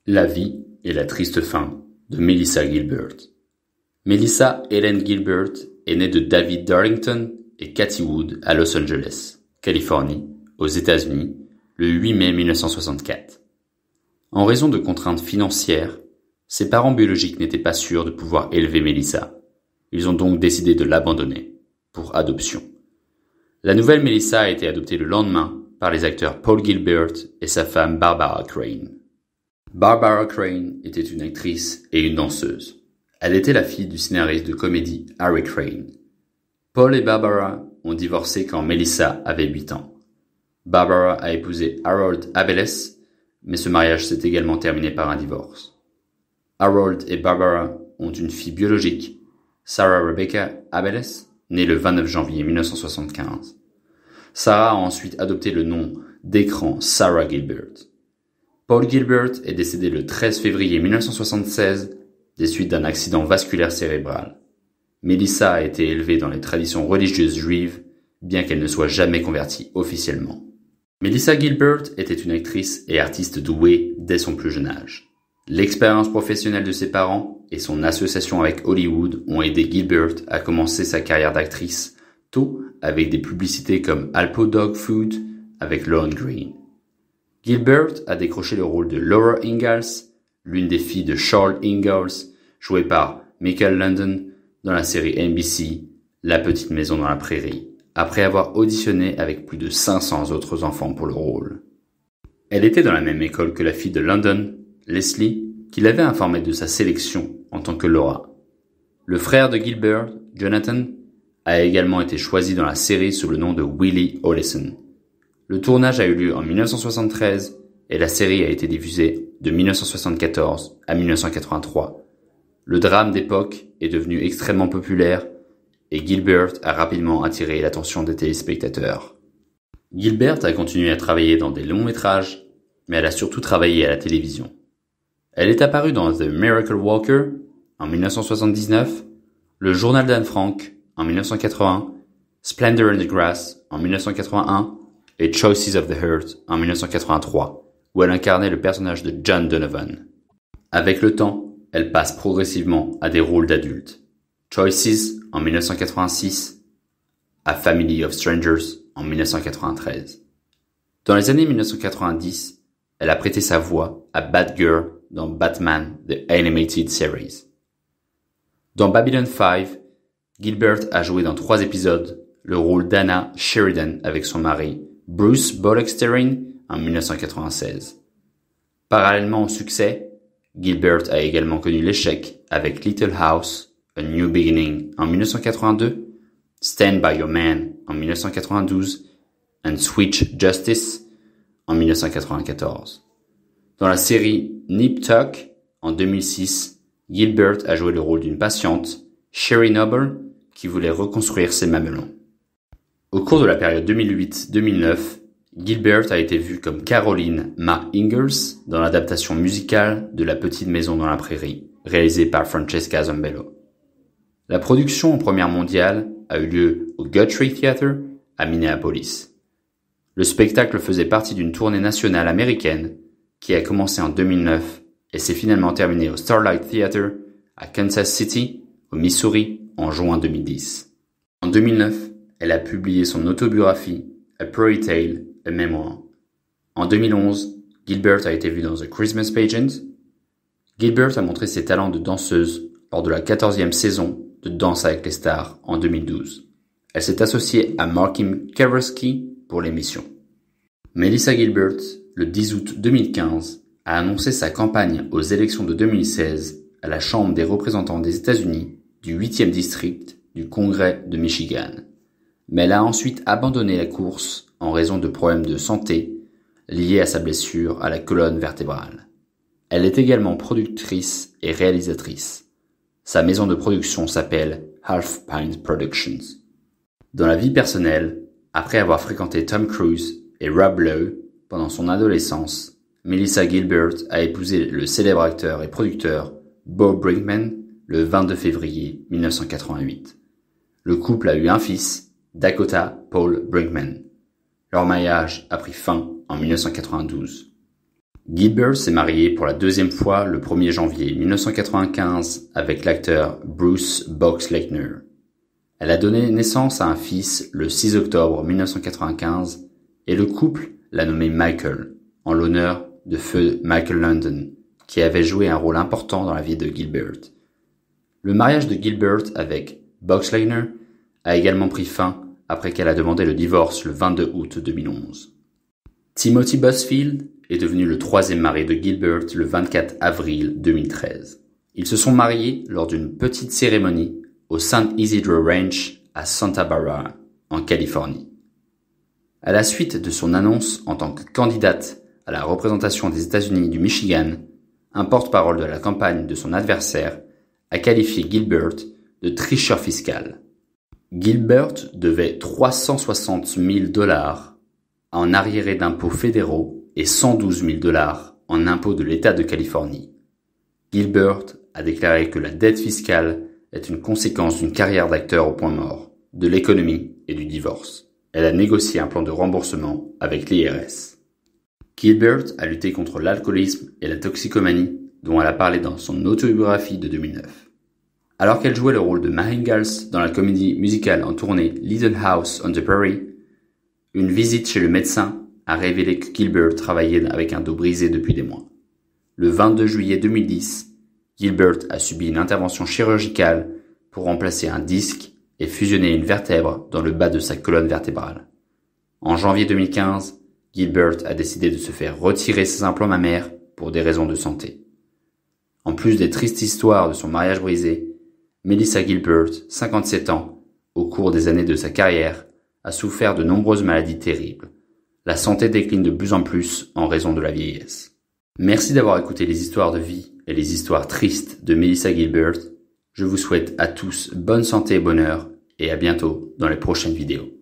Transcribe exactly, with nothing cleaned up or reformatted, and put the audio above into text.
La vie et la triste fin de Melissa Gilbert. Melissa Helen Gilbert est née de David Darlington et Kathy Wood à Los Angeles, Californie, aux États-Unis, le huit mai mille neuf cent soixante-quatre. En raison de contraintes financières, ses parents biologiques n'étaient pas sûrs de pouvoir élever Melissa. Ils ont donc décidé de l'abandonner, pour adoption. La nouvelle Melissa a été adoptée le lendemain par les acteurs Paul Gilbert et sa femme Barbara Crane. Barbara Crane était une actrice et une danseuse. Elle était la fille du scénariste de comédie Harry Crane. Paul et Barbara ont divorcé quand Melissa avait huit ans. Barbara a épousé Harold Abeles, mais ce mariage s'est également terminé par un divorce. Harold et Barbara ont une fille biologique, Sarah Rebecca Abeles, née le vingt-neuf janvier mille neuf cent soixante-quinze. Sarah a ensuite adopté le nom d'écran Sarah Gilbert. Paul Gilbert est décédé le treize février mille neuf cent soixante-seize des suites d'un accident vasculaire cérébral. Melissa a été élevée dans les traditions religieuses juives, bien qu'elle ne soit jamais convertie officiellement. Melissa Gilbert était une actrice et artiste douée dès son plus jeune âge. L'expérience professionnelle de ses parents et son association avec Hollywood ont aidé Gilbert à commencer sa carrière d'actrice tôt avec des publicités comme Alpo Dog Food avec Lorne Greene. Gilbert a décroché le rôle de Laura Ingalls, l'une des filles de Charles Ingalls, jouée par Michael London dans la série N B C La Petite Maison dans la Prairie, après avoir auditionné avec plus de cinq cents autres enfants pour le rôle. Elle était dans la même école que la fille de London, Leslie, qui l'avait informée de sa sélection en tant que Laura. Le frère de Gilbert, Jonathan, a également été choisi dans la série sous le nom de Willie Oleson. Le tournage a eu lieu en mille neuf cent soixante-treize et la série a été diffusée de mille neuf cent soixante-quatorze à mille neuf cent quatre-vingt-trois. Le drame d'époque est devenu extrêmement populaire et Gilbert a rapidement attiré l'attention des téléspectateurs. Gilbert a continué à travailler dans des longs métrages, mais elle a surtout travaillé à la télévision. Elle est apparue dans The Miracle Walker en mille neuf cent soixante-dix-neuf, Le Journal d'Anne Frank en mille neuf cent quatre-vingts, Splendor in the Grass en mille neuf cent quatre-vingt-un et Choices of the Heart en mille neuf cent quatre-vingt-trois, où elle incarnait le personnage de John Donovan. Avec le temps, elle passe progressivement à des rôles d'adultes. Choices en mille neuf cent quatre-vingt-six, A Family of Strangers en mille neuf cent quatre-vingt-treize. Dans les années mille neuf cent quatre-vingt-dix, elle a prêté sa voix à Batgirl dans Batman The Animated Series. Dans Babylon cinq, Gilbert a joué dans trois épisodes le rôle d'Anna Sheridan avec son mari, Bruce Bollexterin, en mille neuf cent quatre-vingt-seize. Parallèlement au succès, Gilbert a également connu l'échec avec Little House, A New Beginning en mille neuf cent quatre-vingt-deux, Stand By Your Man en mille neuf cent quatre-vingt-douze and Switch Justice en mille neuf cent quatre-vingt-quatorze. Dans la série Nip Tuck en deux mille six, Gilbert a joué le rôle d'une patiente, Sherry Noble, qui voulait reconstruire ses mamelons. Au cours de la période deux mille huit deux mille neuf, Gilbert a été vue comme Caroline Ma Ingalls dans l'adaptation musicale de La Petite Maison dans la Prairie, réalisée par Francesca Zambello. La production en première mondiale a eu lieu au Guthrie Theatre à Minneapolis. Le spectacle faisait partie d'une tournée nationale américaine qui a commencé en deux mille neuf et s'est finalement terminée au Starlight Theatre à Kansas City, au Missouri, en juin deux mille dix. En deux mille neuf, elle a publié son autobiographie A Prairie Tale, A Memoir. En deux mille onze, Gilbert a été vue dans The Christmas Pageant. Gilbert a montré ses talents de danseuse lors de la quatorzième saison de Danse avec les stars en deux mille douze. Elle s'est associée à Markim Kavrski pour l'émission. Melissa Gilbert, le dix août deux mille quinze, a annoncé sa campagne aux élections de deux mille seize à la Chambre des représentants des États-Unis du huitième district du Congrès de Michigan. Mais elle a ensuite abandonné la course en raison de problèmes de santé liés à sa blessure à la colonne vertébrale. Elle est également productrice et réalisatrice. Sa maison de production s'appelle Half Pint Productions. Dans la vie personnelle, après avoir fréquenté Tom Cruise et Rob Lowe pendant son adolescence, Melissa Gilbert a épousé le célèbre acteur et producteur Bo Brinkman le vingt-deux février mille neuf cent quatre-vingt-huit. Le couple a eu un fils, Dakota Paul Brinkman. Leur mariage a pris fin en mille neuf cent quatre-vingt-douze. Gilbert s'est mariée pour la deuxième fois le premier janvier mille neuf cent quatre-vingt-quinze avec l'acteur Bruce Boxleitner. Elle a donné naissance à un fils le six octobre mille neuf cent quatre-vingt-quinze et le couple l'a nommé Michael, en l'honneur de feu Michael Landon, qui avait joué un rôle important dans la vie de Gilbert. Le mariage de Gilbert avec Boxleitner a également pris fin après qu'elle a demandé le divorce le vingt-deux août deux mille onze. Timothy Busfield est devenu le troisième mari de Gilbert le vingt-quatre avril deux mille treize. Ils se sont mariés lors d'une petite cérémonie au Saint Isidro Ranch à Santa Barbara, en Californie. À la suite de son annonce en tant que candidate à la représentation des États-Unis du Michigan, un porte-parole de la campagne de son adversaire a qualifié Gilbert de tricheur fiscal. Gilbert devait trois cent soixante mille dollars en arriérés d'impôts fédéraux et cent douze mille dollars en impôts de l'État de Californie. Gilbert a déclaré que la dette fiscale est une conséquence d'une carrière d'acteur au point mort, de l'économie et du divorce. Elle a négocié un plan de remboursement avec l'I R S. Gilbert a lutté contre l'alcoolisme et la toxicomanie, dont elle a parlé dans son autobiographie de deux mille neuf. Alors qu'elle jouait le rôle de Ma Ingalls dans la comédie musicale en tournée Little House on the Prairie, une visite chez le médecin a révélé que Gilbert travaillait avec un dos brisé depuis des mois. Le vingt-deux juillet deux mille dix, Gilbert a subi une intervention chirurgicale pour remplacer un disque et fusionner une vertèbre dans le bas de sa colonne vertébrale. En janvier deux mille quinze, Gilbert a décidé de se faire retirer ses implants mammaires pour des raisons de santé. En plus des tristes histoires de son mariage brisé, Melissa Gilbert, cinquante-sept ans, au cours des années de sa carrière, a souffert de nombreuses maladies terribles. La santé décline de plus en plus en raison de la vieillesse. Merci d'avoir écouté les histoires de vie et les histoires tristes de Melissa Gilbert. Je vous souhaite à tous bonne santé et bonheur et à bientôt dans les prochaines vidéos.